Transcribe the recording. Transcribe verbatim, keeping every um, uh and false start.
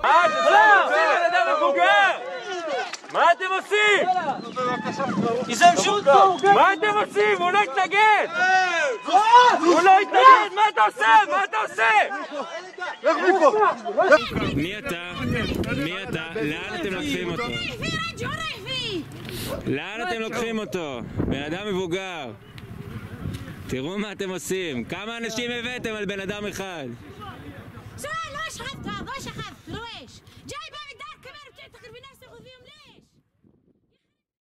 מה אתם עושים, בן אדם מבוגר? מה אתם עושים? מה אתם עושים? הוא לא יתנגד! הוא לא יתנגד! מה אתה עושה? מה אתה עושה? מי אתה? מי אתה? לאן אתם לוקחים אותו? לאן אתם לוקחים אותו? בן אדם מבוגר. תראו מה אתם עושים. כמה אנשים הבאתם על בן אדם אחד?